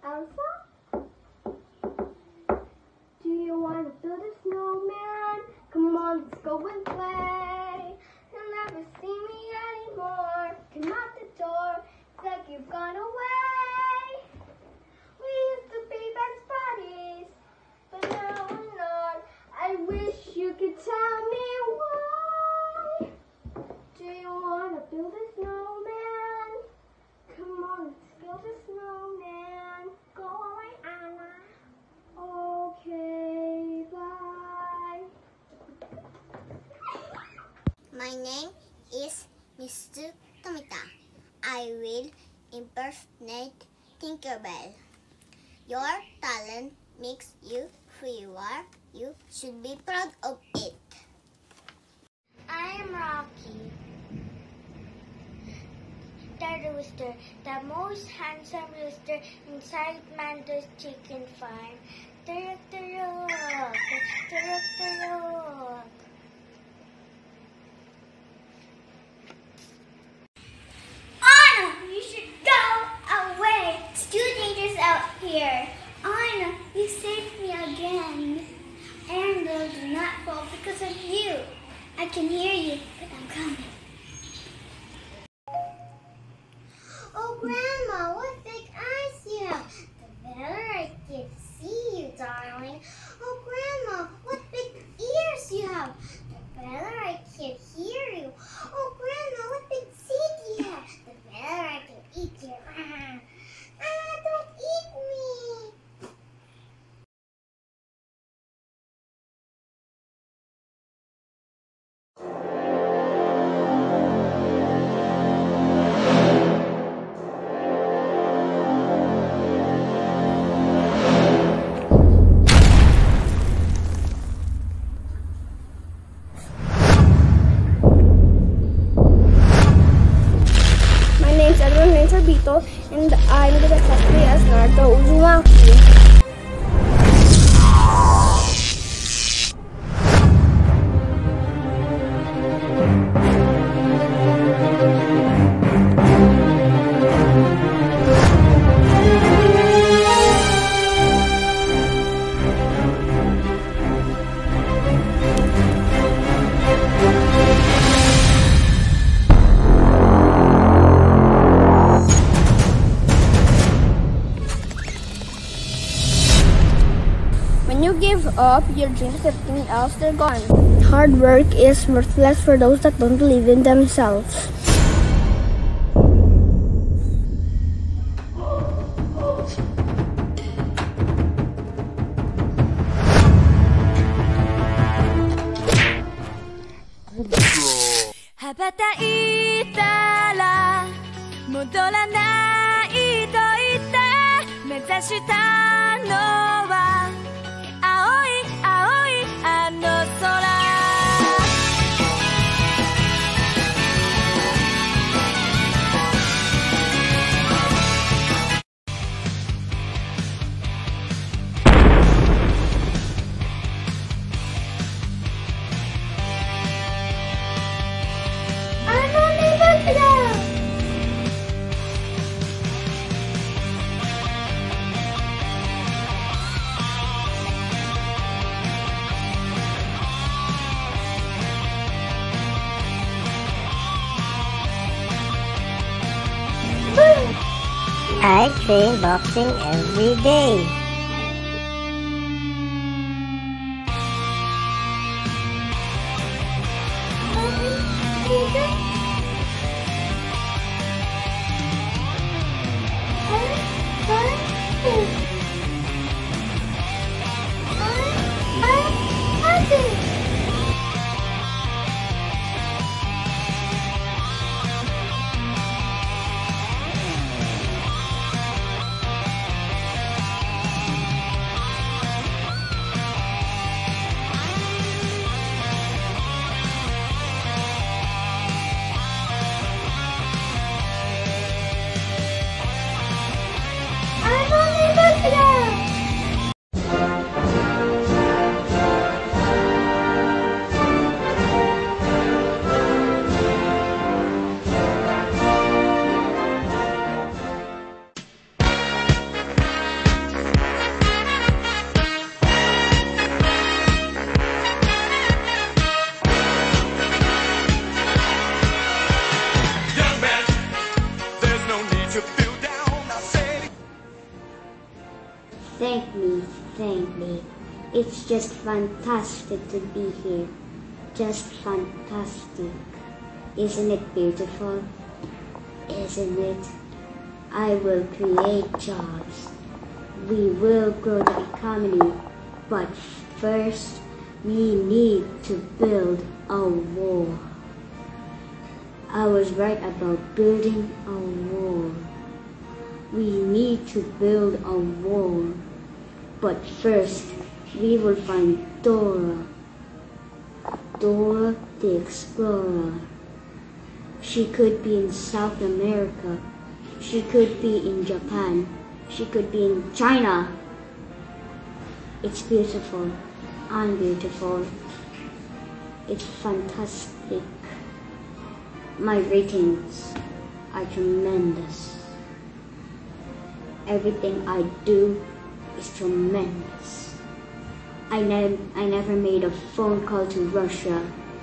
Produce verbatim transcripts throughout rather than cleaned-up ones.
Elsa? Do you want to build a snowman? Come on, let's go and play. You'll never see me anymore. Come out the door, it's like you've gone away. We used to be best buddies, but now we're not. I wish you could tell me why. Do you want to build a snowman? Come on, let's build a snowman. Go away, Anna. Okay, bye. My name is Mister Tomita. I will impersonate Tinkerbell. Your talent makes you who you are. You should be proud of it. I am Rocky, the rooster, the most handsome rooster inside Mando's chicken farm. Turok, turok, turok, turok. Anna, you should go away. It's too dangerous out here. Anna, you saved me again. And they'll do not fall because of you. I can hear you, but I'm coming. Oh, Grandma, what big eyes you have. The better I can see you, darling. Oh, Grandma, what big ears you have. The better I can hear you. Oh, Grandma, what big teeth you have. The better I can eat you. Ah, ah, don't eat me. And I'm the cosplay as Naruto Uzumaki. When you give up your dreams, everything else, they're gone. Hard work is worthless for those that don't believe in themselves. I train boxing every day. you feel down, I said. Thank me, thank me. It's just fantastic to be here. Just fantastic. Isn't it beautiful? Isn't it? I will create jobs. We will grow the economy. But first, we need to build a wall. I was right about building a wall. We need to build a wall. But first, we will find Dora. Dora the Explorer. She could be in South America. She could be in Japan. She could be in China. It's beautiful. I'm beautiful. It's fantastic. My ratings are tremendous. Everything I do is tremendous. I, ne- I never made a phone call to Russia.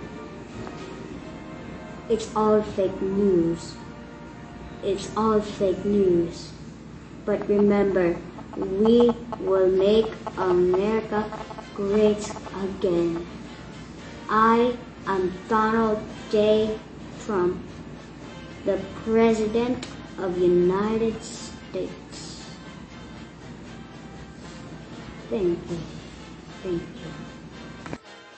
It's all fake news. It's all fake news. But remember, we will make America great again. I am Donald J. Trump, the President of the United States. Thank you. Thank you.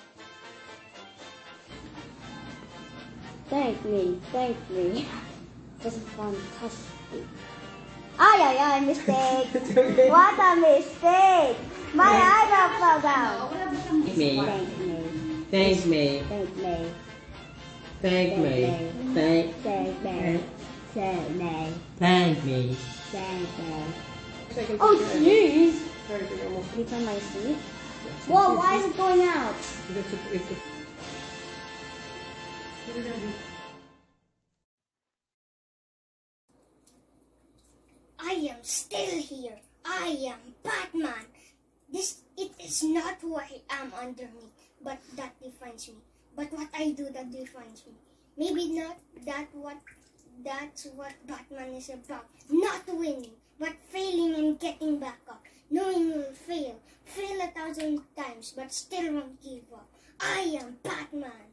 Thank me, thank me. Just fantastic. Ay, ay, ay, mistake. What a mistake. My eyebrow fell down. Thank me. Thank me. Thank me. Thank me. Thank me. Thank Thank me. Thank me. Thank me. Thank me. Oh, jeez. It's on my seat. Whoa, why is it going out? I am still here. I am Batman. This it is not who I am underneath, but that defines me. But what I do that defines me. Maybe not that what that's what Batman is about. Not winning, but failing and getting back up. Knowing you'll fail. Fail a thousand times, but still won't give up. I am Batman.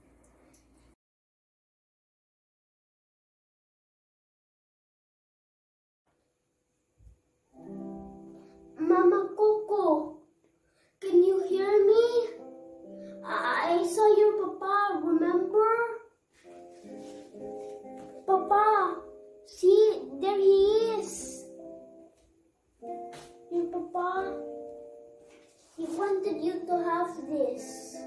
Mama Coco, can you hear me? I saw your papa, remember? Papa, see, there he is. Your papa, he wanted you to have this.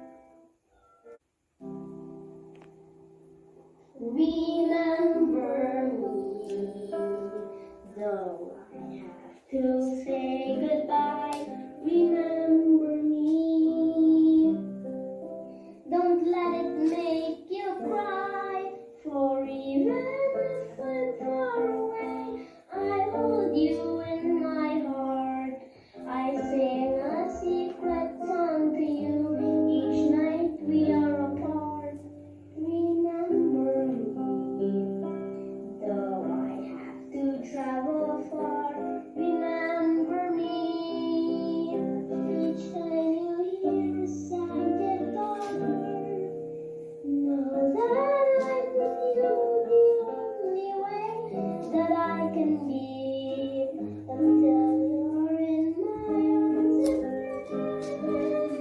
Remember me, though I have to say goodbye. Remember me. Don't let it make you cry. For even if I'm far away, I hold you in my heart. I sing a secret song to you. Each night we are apart. Remember me, though I have to travel far. Remember me. Each time you hear a sad guitar, know that I'm with you the only way that I can be, until you're in my arms again.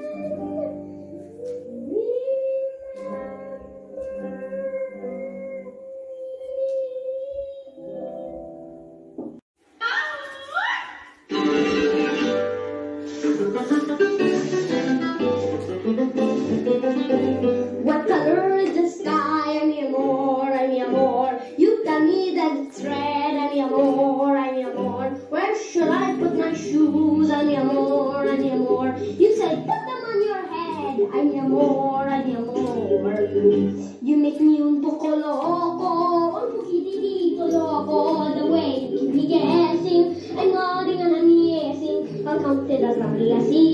What color is the sky? I'm your amor, I'm your amor. You tell me that it's red, I'm your amor, I'm your amor. Where should I put my shoes? I'm your amor, I'm your amor. You say put them on your head, I'm your amor, I'm your amor. You make me un poco loco, un poquitito loco. The way you keep me guessing, I'm nodding and I'm yesing. I'll count till as lovely as he